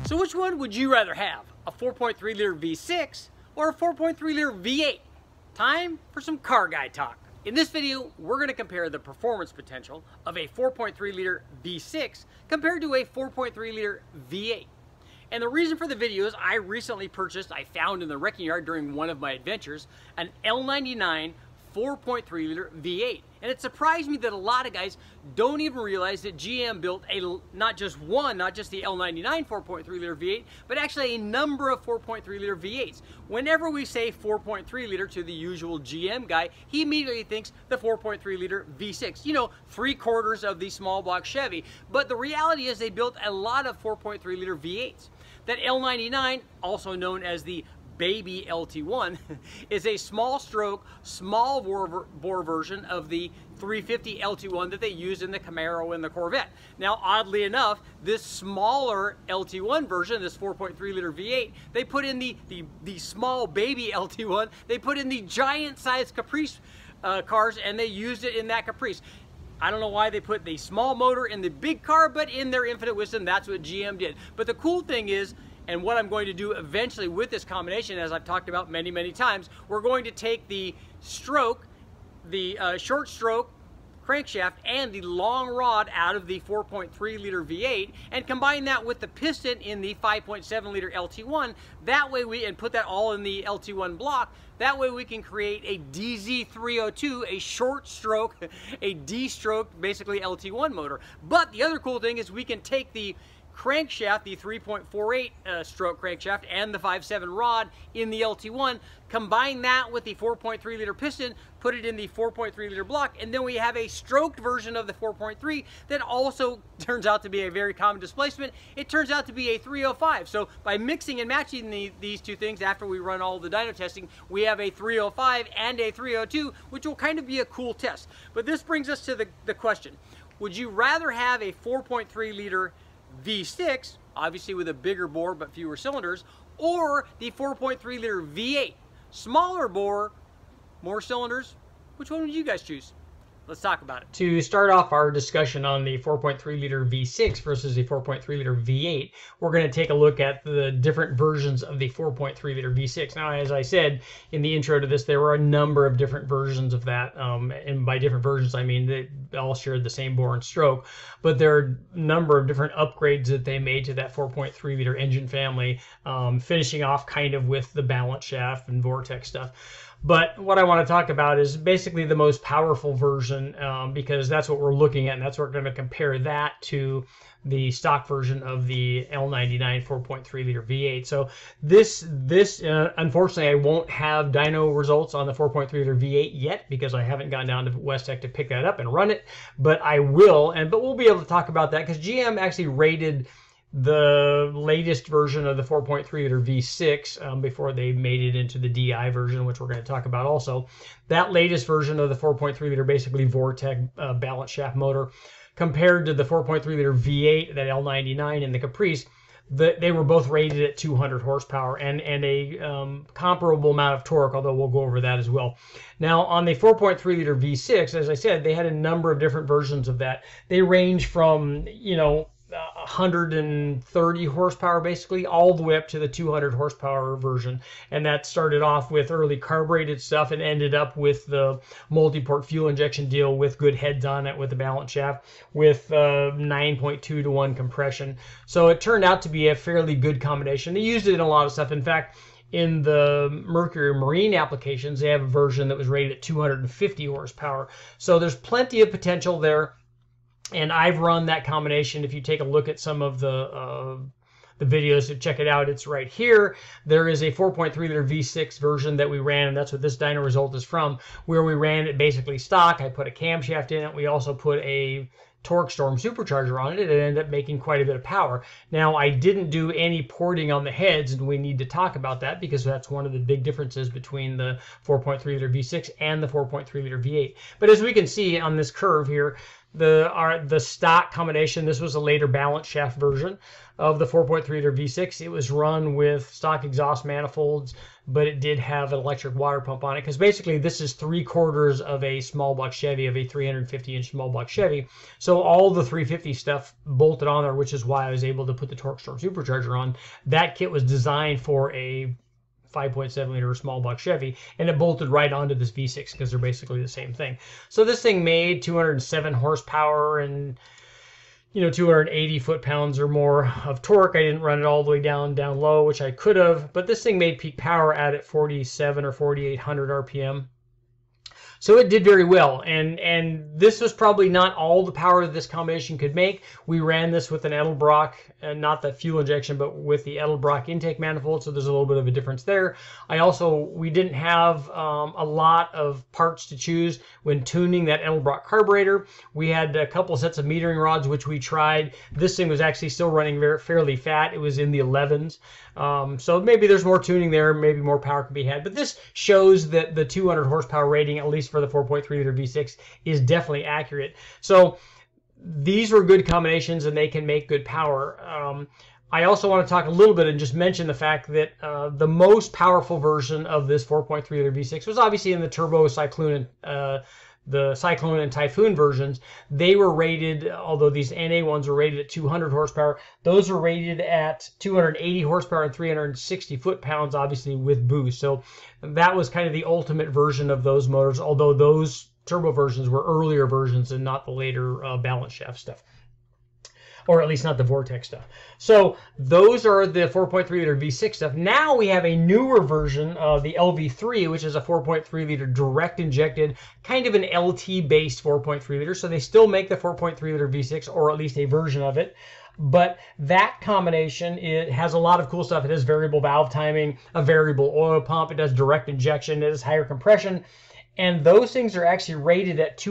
So which one would you rather have? A 4.3 liter V6 or a 4.3 liter V8? Time for some car guy talk. In this video, we're going to compare the performance potential of a 4.3 liter V6 compared to a 4.3 liter V8. And the reason for the video is I recently found in the wrecking yard during one of my adventures, an L99 4.3 liter V8. And it surprised me that a lot of guys don't even realize that GM built not just the L99 4.3 liter V8, but actually a number of 4.3 liter V8s. Whenever we say 4.3 liter to the usual GM guy, he immediately thinks the 4.3 liter V6. You know, 3/4 of the small block Chevy. But the reality is they built a lot of 4.3 liter V8s. That L99, also known as the Baby LT1, is a small stroke, small bore version of the 350 LT1 that they use in the Camaro and the Corvette. Now, oddly enough, this smaller LT1 version, this 4.3 liter V8, they put in the small baby LT1, they put in the giant size Caprice cars, and they used it in that Caprice. I don't know why they put the small motor in the big car, but in their infinite wisdom, that's what GM did. But the cool thing is, and what I'm going to do eventually with this combination, as I've talked about many, many times, we're going to take the stroke, the short stroke crankshaft and the long rod out of the 4.3 liter V8 and combine that with the piston in the 5.7 liter LT1. That way and put that all in the LT1 block. That way we can create a DZ302, a short stroke, a D-stroke, basically LT1 motor. But the other cool thing is we can take the crankshaft, the 3.48 stroke crankshaft, and the 5.7 rod in the LT1, combine that with the 4.3 liter piston, put it in the 4.3 liter block, and then we have a stroked version of the 4.3 that also turns out to be a very common displacement. It turns out to be a 305. So by mixing and matching these two things after we run all the dyno testing, we have a 305 and a 302, which will kind of be a cool test. But this brings us to the question. Would you rather have a 4.3 liter V6, obviously with a bigger bore but fewer cylinders, or the 4.3 liter V8, smaller bore, more cylinders? Which one would you guys choose? Let's talk about it. To start off our discussion on the 4.3 liter V6 versus the 4.3 liter V8, we're going to take a look at the different versions of the 4.3 liter V6. Now, as I said in the intro to this, there were a number of different versions of that. And by different versions, I mean they all shared the same bore and stroke. But there are a number of different upgrades that they made to that 4.3 liter engine family, finishing off kind of with the balance shaft and Vortex stuff. But what I want to talk about is basically the most powerful version, because that's what we're looking at, and that's what we're going to compare that to the stock version of the L99 4.3 liter V8. So this unfortunately, I won't have dyno results on the 4.3 liter V8 yet because I haven't gone down to Westech to pick that up and run it, but I will, but we'll be able to talk about that because GM actually rated the latest version of the 4.3 liter V6 before they made it into the DI version, which we're going to talk about also. That latest version of the 4.3 liter, basically Vortex balance shaft motor, compared to the 4.3 liter V8, that L99 and the Caprice, they were both rated at 200 horsepower and a comparable amount of torque, although we'll go over that as well. Now, on the 4.3 liter V6, as I said, they had a number of different versions of that. They range from, 130 horsepower basically all the way up to the 200 horsepower version, and that started off with early carbureted stuff and ended up with the multi-port fuel injection deal with good heads on it with the balance shaft with 9.2 to 1 compression. So it turned out to be a fairly good combination. They used it in a lot of stuff. In fact, in the Mercury Marine applications, they have a version that was rated at 250 horsepower. So there's plenty of potential there. And I've run that combination. If you take a look at some of the videos to check it out, it's right here. There is a 4.3 liter V6 version that we ran, and that's what this dyno result is from, where we ran it basically stock. I put a camshaft in it. We also put a Torque Storm supercharger on it. It ended up making quite a bit of power. Now, I didn't do any porting on the heads, and we need to talk about that because that's one of the big differences between the 4.3 liter V6 and the 4.3 liter V8. But as we can see on this curve here, the stock combination, this was a later balance shaft version of the 4.3 liter V6. It was run with stock exhaust manifolds, but it did have an electric water pump on it, because basically this is 3/4 of a small block Chevy, of a 350-inch small block Chevy. So all the 350 stuff bolted on there, which is why I was able to put the TorqueStorm supercharger on. That kit was designed for a 5.7 liter small block Chevy, and it bolted right onto this V6 because they're basically the same thing. So this thing made 207 horsepower and 280 foot-pounds or more of torque. I didn't run it all the way down low, which I could have, but this thing made peak power at 47 or 4800 RPM. So it did very well, and this was probably not all the power that this combination could make. We ran this with an Edelbrock, not the fuel injection, but with the Edelbrock intake manifold, so there's a little bit of a difference there. We didn't have a lot of parts to choose when tuning that Edelbrock carburetor. We had a couple sets of metering rods, which we tried. This thing was actually still running fairly fat. It was in the 11s. So maybe there's more tuning there, maybe more power can be had. But this shows that the 200 horsepower rating, at least for the 4.3 liter V6, is definitely accurate. So these were good combinations and they can make good power. I also want to talk a little bit and just mention the fact that the most powerful version of this 4.3 liter V6 was obviously in the Turbo Cyclone the Cyclone and Typhoon versions. They were rated, although these NA ones were rated at 200 horsepower, those were rated at 280 horsepower and 360 foot-pounds, obviously with boost. So that was kind of the ultimate version of those motors, although those turbo versions were earlier versions and not the later balance shaft stuff. Or at least not the Vortex stuff. So those are the 4.3 liter V6 stuff. Now we have a newer version of the LV3, which is a 4.3 liter direct injected, kind of an LT based 4.3 liter. So they still make the 4.3 liter V6, or at least a version of it. But that combination, it has a lot of cool stuff. It has variable valve timing, a variable oil pump. It does direct injection. It has higher compression. And those things are actually rated at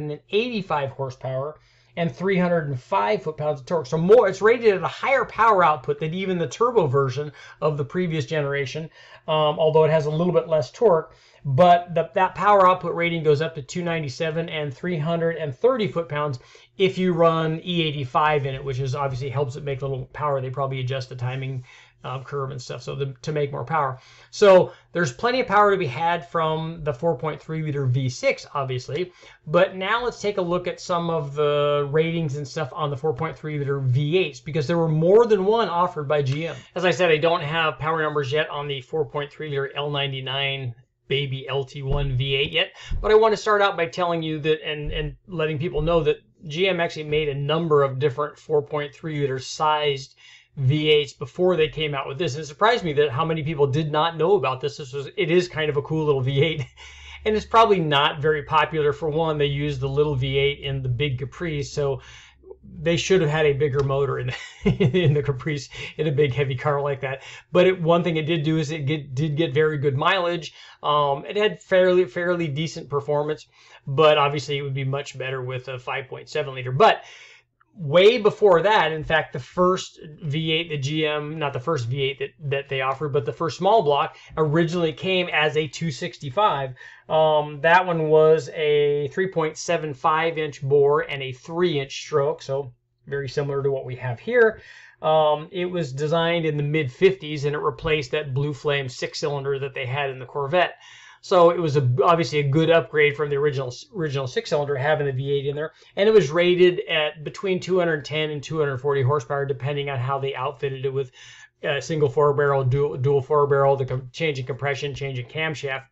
285 horsepower and 305 foot-pounds of torque. So more, it's rated at a higher power output than even the turbo version of the previous generation, although it has a little bit less torque. But that power output rating goes up to 297 and 330 foot-pounds if you run E85 in it, which is obviously helps it make a little power. They probably adjust the timing curve and stuff to make more power. So there's plenty of power to be had from the 4.3 liter V6, obviously. But now let's take a look at some of the ratings and stuff on the 4.3 liter V8s, because there were more than one offered by GM. As I said, I don't have power numbers yet on the 4.3 liter L99 baby LT1 V8 yet, but I want to start out by telling you that and letting people know that GM actually made a number of different 4.3 liter sized V8s before they came out with this. And it surprised me that how many people did not know about this. It is kind of a cool little V8, and it's probably not very popular. For one, they use the little V8 in the big Caprice, so they should have had a bigger motor in the Caprice in a big heavy car like that. But one thing it did do is it did get very good mileage. It had fairly decent performance, but obviously it would be much better with a 5.7 liter. But way before that, in fact, the first V8 that GM, not the first V8 that they offered, but the first small block originally came as a 265. That one was a 3.75 inch bore and a 3-inch stroke, so very similar to what we have here. It was designed in the mid-50s, and it replaced that Blue Flame 6-cylinder that they had in the Corvette. So it was obviously a good upgrade from the original 6-cylinder, having the V8 in there. And it was rated at between 210 and 240 horsepower, depending on how they outfitted it with single 4-barrel, dual 4-barrel, the changing compression, changing camshaft.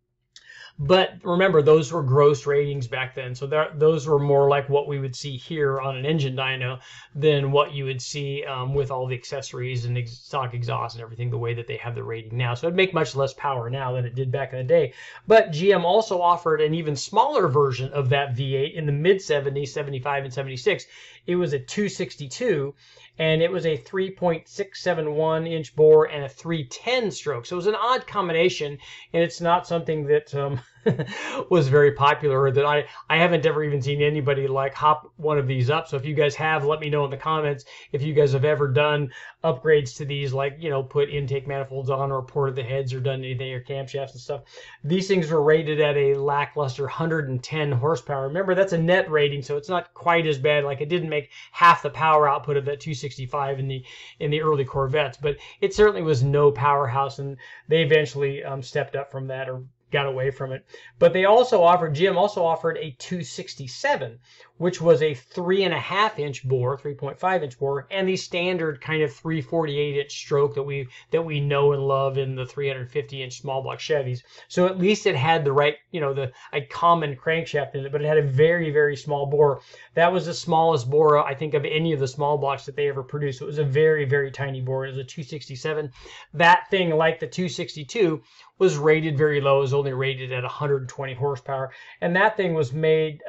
But remember, those were gross ratings back then. So those were more like what we would see here on an engine dyno than what you would see with all the accessories and stock exhaust and everything, the way that they have the rating now. So it'd make much less power now than it did back in the day. But GM also offered an even smaller version of that V8 in the mid-70s, 75 and 76. It was a 262, and it was a 3.671 inch bore and a 310 stroke. So it was an odd combination, and it's not something that was very popular, that I haven't ever even seen anybody like hop one of these up. So if you guys have, let me know in the comments if you guys have ever done upgrades to these, like, you know, put intake manifolds on or ported the heads or done anything, or camshafts and stuff. These things were rated at a lackluster 110 horsepower. Remember, that's a net rating, so it's not quite as bad. Like, it didn't make half the power output of that 265 in the early Corvettes, but it certainly was no powerhouse, and they eventually stepped up from that, or got away from it. But they also offered, GM also offered a 267, which was a 3.5-inch bore, 3.5-inch bore, and the standard kind of 348-inch stroke that we know and love in the 350-inch small block Chevys. So at least it had the right, you know, a common crankshaft in it, but it had a very, very small bore. That was the smallest bore, I think, of any of the small blocks that they ever produced. It was a very, very tiny bore. It was a 267. That thing, like the 262, was rated very low. It was only rated at 120 horsepower, and that thing was made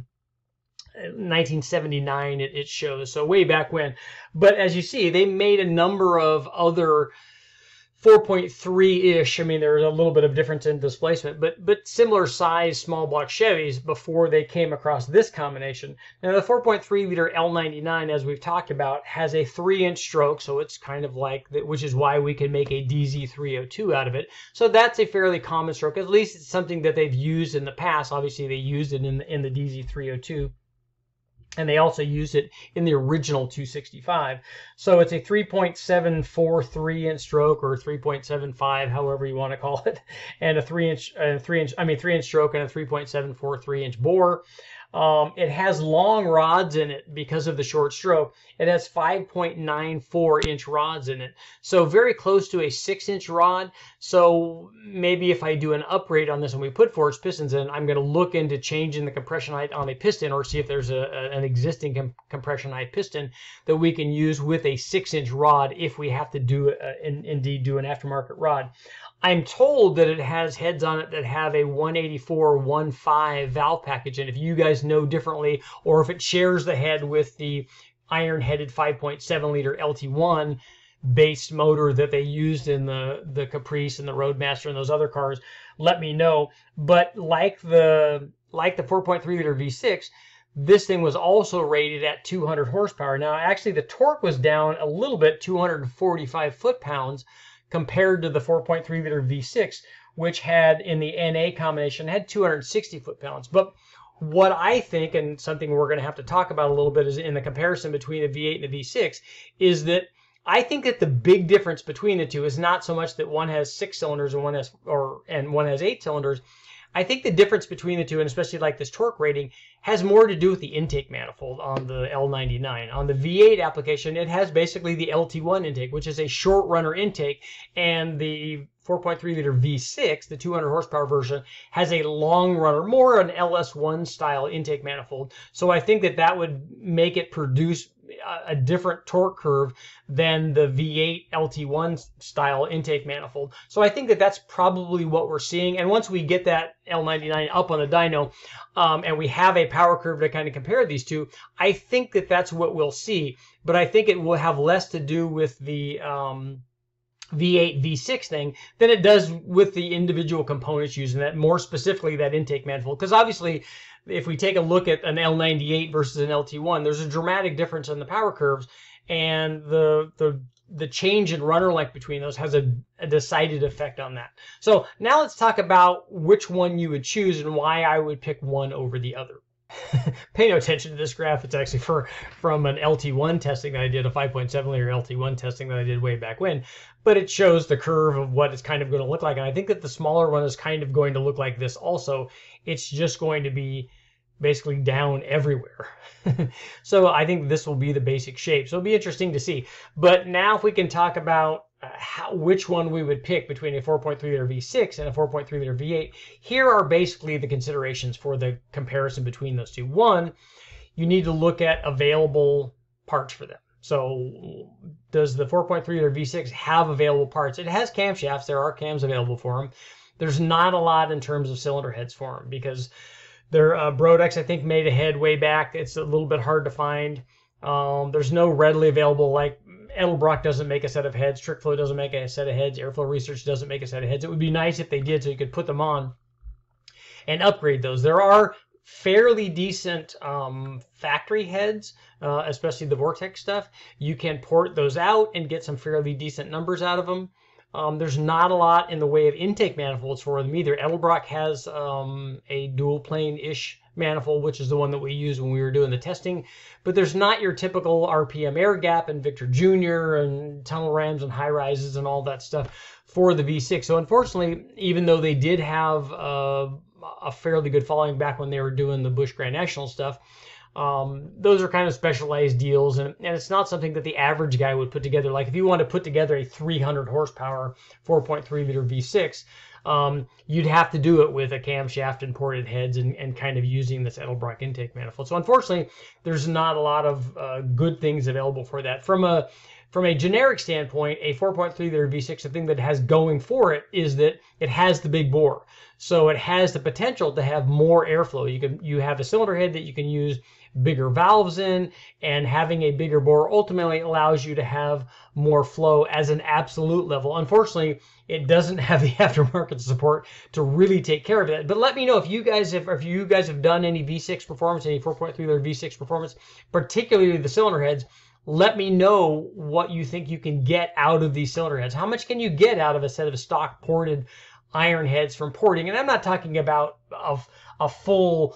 1979 it shows, so way back when. But as you see, they made a number of other 4.3-ish, I mean, there's a little bit of difference in displacement, but similar size small block Chevys before they came across this combination. Now the 4.3 liter L99, as we've talked about, has a 3-inch stroke, so it's kind of like, which is why we can make a DZ302 out of it. So that's a fairly common stroke. At least it's something that they've used in the past. Obviously they used it in the DZ302. And they also used it in the original 265. So it's a 3.743-inch stroke, or 3.75, however you want to call it, and a 3-inch stroke and a 3.743-inch bore. It has long rods in it because of the short stroke. It has 5.94-inch rods in it, so very close to a 6-inch rod. So maybe if I do an upgrade on this and we put forged pistons in, I'm going to look into changing the compression height on a piston, or see if there's an existing compression height piston that we can use with a 6-inch rod if we have to do indeed do an aftermarket rod. I'm told that it has heads on it that have a 184-1.5 valve package, and if you guys know differently, or if it shares the head with the iron-headed 5.7 liter LT1 based motor that they used in the Caprice and the Roadmaster and those other cars, let me know. But like the 4.3 liter V6, this thing was also rated at 200 horsepower. Now, actually, the torque was down a little bit, 245 foot-pounds, compared to the 4.3 liter V6, which had, in the NA combination, had 260 foot-pounds. But what I think, and something we're going to have to talk about a little bit, is in the comparison between the V8 and the V6, is that I think that the big difference between the two is not so much that one has 6 cylinders and one has 8 cylinders. I think the difference between the two, and especially like this torque rating, has more to do with the intake manifold on the L99. On the V8 application, it has basically the LT1 intake, which is a short runner intake, and the 4.3 liter V6, the 200 horsepower version, has a long runner, more an LS1 style intake manifold. So I think that would make it produce a different torque curve than the V8 LT1 style intake manifold. So I think that that's probably what we're seeing. And once we get that L99 up on the dyno, and we have a power curve to kind of compare these two, I think that that's what we'll see. But I think it will have less to do with the V8, V6 thing than it does with the individual components using that, more specifically that intake manifold. Because obviously, if we take a look at an L98 versus an LT1, there's a dramatic difference in the power curves, and the change in runner length between those has a decided effect on that. So now let's talk about which one you would choose and why I would pick one over the other. Pay no attention to this graph. It's actually from an LT1 testing that I did, a 5.7 liter LT1 testing that I did way back when. But it shows the curve of what it's kind of going to look like. And I think that the smaller one is kind of going to look like this also. It's just going to be basically down everywhere. So I think this will be the basic shape. So it'll be interesting to see. But now if we can talk about which one we would pick between a 4.3 liter V6 and a 4.3 liter V8, here are basically the considerations for the comparison between those two. One, you need to look at available parts for them. So does the 4.3 liter V6 have available parts? It has camshafts. There are cams available for them. There's not a lot in terms of cylinder heads for them, because their Brodex, I think, made a head way back. It's a little bit hard to find. There's no readily available, like Edelbrock doesn't make a set of heads, TrickFlow doesn't make a set of heads, Airflow Research doesn't make a set of heads. It would be nice if they did, so you could put them on. and upgrade those. There are fairly decent factory heads, especially the Vortex stuff. You can port those out and get some fairly decent numbers out of them. There's not a lot in the way of intake manifolds for them either. Edelbrock has a dual plane-ish manifold, which is the one that we used when we were doing the testing. But there's not your typical RPM air gap and Victor Jr. and tunnel rams and high rises and all that stuff for the V6. So unfortunately, even though they did have a fairly good following back when they were doing the Busch Grand National stuff, those are kind of specialized deals, and it's not something that the average guy would put together. Like if you want to put together a 300 horsepower 4.3 liter V6, you'd have to do it with a camshaft and ported heads and kind of using this Edelbrock intake manifold. So unfortunately, there's not a lot of good things available for that. From a generic standpoint, a 4.3 liter V6, the thing that has going for it is that it has the big bore. So it has the potential to have more airflow. You have a cylinder head that you can use bigger valves in, and having a bigger bore ultimately allows you to have more flow as an absolute level. Unfortunately, it doesn't have the aftermarket support to really take care of that. But let me know if you guys have done any V6 performance, any 4.3 liter V6 performance, particularly the cylinder heads. Let me know what you think you can get out of these cylinder heads. How much can you get out of a set of stock ported iron heads from porting? And I'm not talking about a full,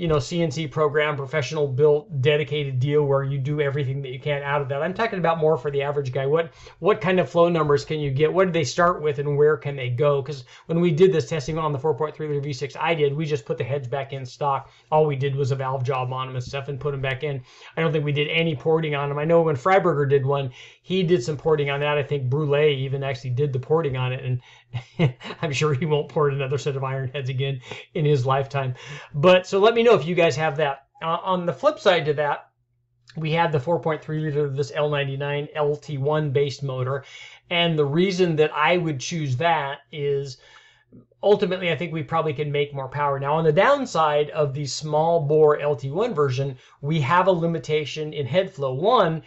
CNC program, professional built, dedicated deal where you do everything that you can out of that. I'm talking about more for the average guy. What kind of flow numbers can you get? What did they start with and where can they go? Because when we did this testing on the 4.3 liter V6 we just put the heads back in stock. All we did was a valve job on them and stuff and put them back in. I don't think we did any porting on them. I know when Freiberger did one, he did some porting on that. I think Brule even actually did the porting on it, and I'm sure he won't port another set of iron heads again in his lifetime. But so let me know if you guys have that. On the flip side to that, we have the 4.3 liter of this L99 LT1 based motor. And the reason that I would choose that is ultimately I think we probably can make more power. Now on the downside of the small bore LT1 version, we have a limitation in head flow. One,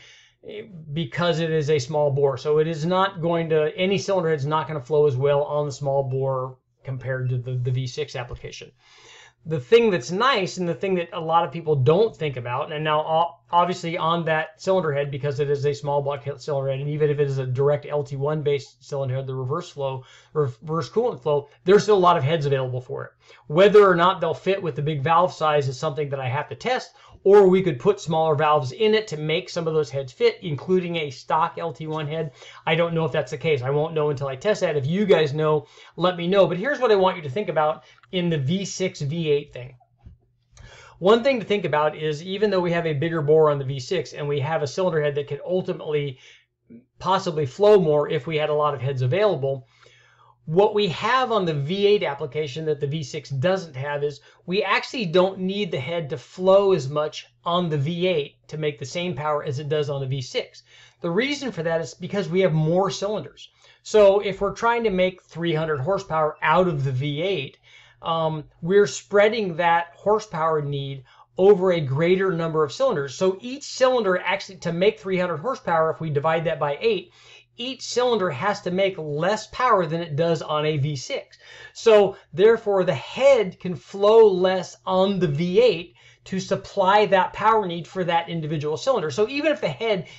because it is a small bore. So it is not going to, any cylinder head is not going to flow as well on the small bore compared to the V6 application. The thing that's nice and the thing that a lot of people don't think about, and now obviously on that cylinder head, because it is a small block cylinder head, and even if it is a direct LT1 based cylinder head, the reverse coolant flow, there's still a lot of heads available for it. Whether or not they'll fit with the big valve size is something that I have to test, or we could put smaller valves in it to make some of those heads fit, including a stock LT1 head. I don't know if that's the case. I won't know until I test that. If you guys know, let me know. But here's what I want you to think about in the V6 V8 thing. One thing to think about is, even though we have a bigger bore on the V6 and we have a cylinder head that could ultimately possibly flow more if we had a lot of heads available, what we have on the V8 application that the V6 doesn't have is we actually don't need the head to flow as much on the V8 to make the same power as it does on the V6. The reason for that is because we have more cylinders. So if we're trying to make 300 horsepower out of the V8, we're spreading that horsepower need over a greater number of cylinders. So each cylinder actually, to make 300 horsepower, if we divide that by 8, each cylinder has to make less power than it does on a V6. So therefore the head can flow less on the V8 to supply that power need for that individual cylinder. So even if a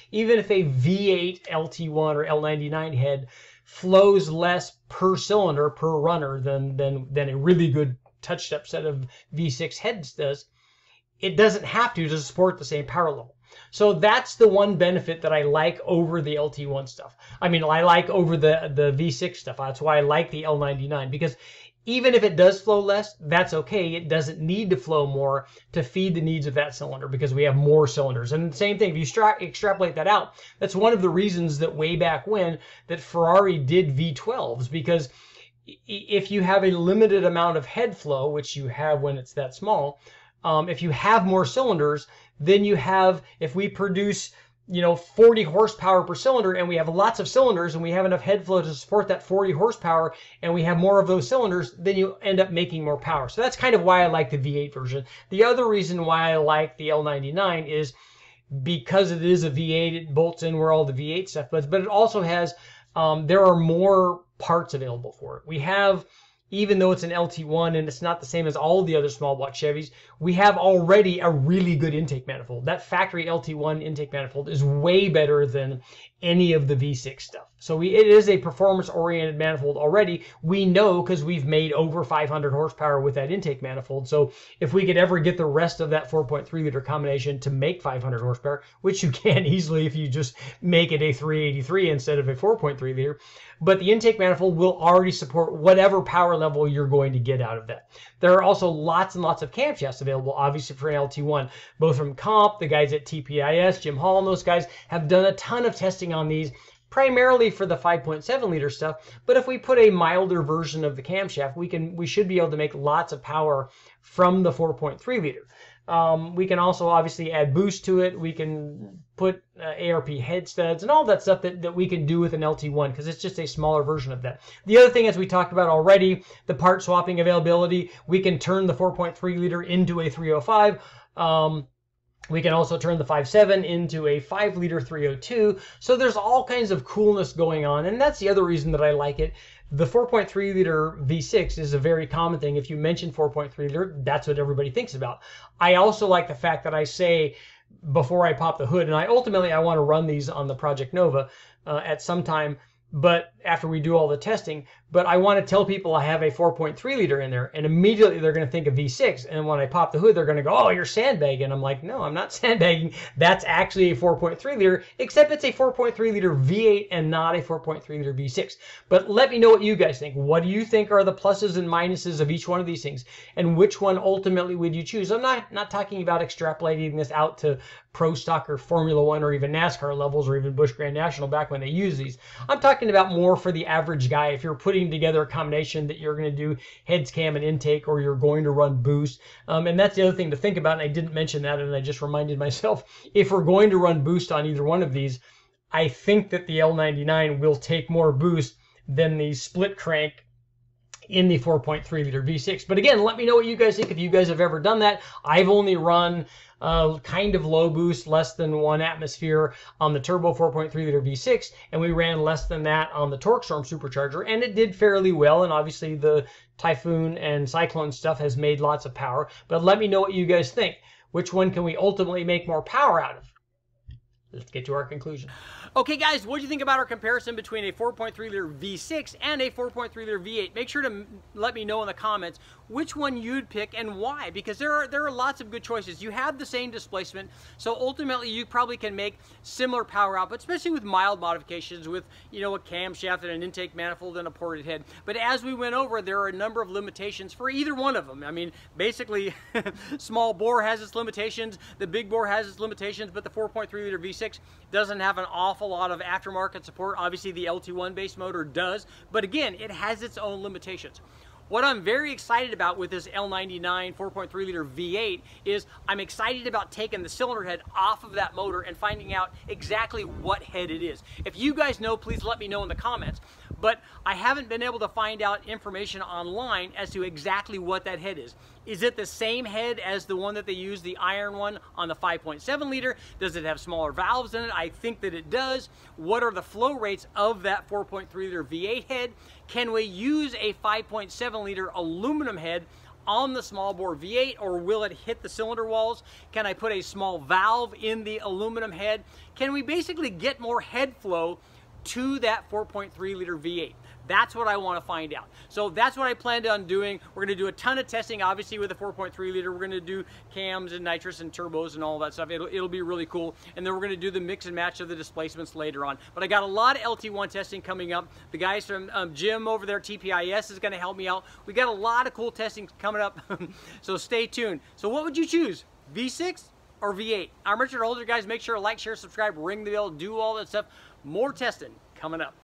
V8 LT1 or L99 head flows less per cylinder, per runner than a really good touched up set of V6 heads does, it doesn't have to support the same power level. So that's the one benefit that I like over the LT1 stuff. I mean, I like over the V6 stuff. That's why I like the L99, because even if it does flow less, that's okay. It doesn't need to flow more to feed the needs of that cylinder because we have more cylinders. And the same thing, if you extrapolate that out, that's one of the reasons that way back when that Ferrari did V12s, because if you have a limited amount of head flow, which you have when it's that small, if you have more cylinders, then you have, if we produce 40 horsepower per cylinder and we have lots of cylinders and we have enough head flow to support that 40 horsepower and we have more of those cylinders, then you end up making more power. So that's kind of why I like the V8 version. The other reason why I like the L99 is because it is a V8, it bolts in where all the V8 stuff was, but it also has, there are more parts available for it. We have even though it's an LT1 and it's not the same as all the other small block Chevys, we have already a really good intake manifold. That factory LT1 intake manifold is way better than any of the V6 stuff. So it is a performance-oriented manifold already. We know because we've made over 500 horsepower with that intake manifold. So if we could ever get the rest of that 4.3 liter combination to make 500 horsepower, which you can easily if you just make it a 383 instead of a 4.3 liter, but the intake manifold will already support whatever power level you're going to get out of that. There are also lots and lots of camshafts available, obviously, for an LT1, both from Comp, the guys at TPIS, Jim Hall, and those guys have done a ton of testing on these, primarily for the 5.7 liter stuff. But if we put a milder version of the camshaft, we should be able to make lots of power from the 4.3 liter. We can also obviously add boost to it. We can put ARP head studs and all that stuff that we can do with an LT1 because it's just a smaller version of that. The other thing, as we talked about already, the part swapping availability, we can turn the 4.3 liter into a 305. We can also turn the 5.7 into a 5 liter 302. So there's all kinds of coolness going on, and that's the other reason that I like it. The 4.3 liter V6 is a very common thing. If you mention 4.3 liter, that's what everybody thinks about. I also like the fact that I say before I pop the hood, and ultimately I want to run these on the Project Nova at some time, but after we do all the testing, but I want to tell people I have a 4.3 liter in there, and immediately they're going to think of V6, and when I pop the hood, they're going to go, oh, you're sandbagging. I'm like, no, I'm not sandbagging. That's actually a 4.3 liter, except it's a 4.3 liter V8 and not a 4.3 liter V6. But let me know what you guys think. What do you think are the pluses and minuses of each one of these things, and which one ultimately would you choose? I'm not talking about extrapolating this out to Pro Stock or Formula One or even NASCAR levels or even Busch Grand National back when they use these. I'm talking about more for the average guy. If you're putting together a combination that you're going to do heads, cam, and intake, or you're going to run boost. And that's the other thing to think about, and I didn't mention that, and I just reminded myself, if we're going to run boost on either one of these, I think that the L99 will take more boost than the split crank in the 4.3 liter V6. But again, let me know what you guys think if you guys have ever done that. I've only run kind of low boost, less than 1 atmosphere on the turbo 4.3 liter V6, and we ran less than that on the TorqueStorm supercharger, and it did fairly well. And obviously the Typhoon and Cyclone stuff has made lots of power. But let me know what you guys think. Which one can we ultimately make more power out of? Let's get to our conclusion. Okay, guys, what do you think about our comparison between a 4.3 liter V6 and a 4.3 liter V8? Make sure to let me know in the comments which one you'd pick and why, because there are lots of good choices. You have the same displacement, so ultimately you probably can make similar power output, especially with mild modifications with, you know, a camshaft and an intake manifold and a ported head. But as we went over, there are a number of limitations for either one of them. I mean, basically, small bore has its limitations, the big bore has its limitations, but the 4.3 liter V6 doesn't have an awful lot of aftermarket support. Obviously, the LT1 base motor does, but again, it has its own limitations. What I'm very excited about with this L99 4.3 liter V8 is I'm excited about taking the cylinder head off of that motor and finding out exactly what head it is. If you guys know, please let me know in the comments. But I haven't been able to find out information online as to exactly what that head is. Is it the same head as the one that they use, the iron one, on the 5.7 liter? Does it have smaller valves in it? I think that it does. What are the flow rates of that 4.3 liter V8 head? Can we use a 5.7 liter aluminum head on the small bore V8, or will it hit the cylinder walls? Can I put a small valve in the aluminum head? Can we basically get more head flow to that 4.3 liter V8? That's what I want to find out. So that's what I planned on doing. We're going to do a ton of testing, obviously, with the 4.3 liter. We're going to do cams and nitrous and turbos and all that stuff. It'll be really cool. And then we're going to do the mix and match of the displacements later on. But I got a lot of LT1 testing coming up. The guys from Jim over there, TPIS, is going to help me out. We got a lot of cool testing coming up. So stay tuned. So what would you choose? V6 or V8? I'm Richard Holder, guys. Make sure to like, share, subscribe, ring the bell, do all that stuff. More testing coming up.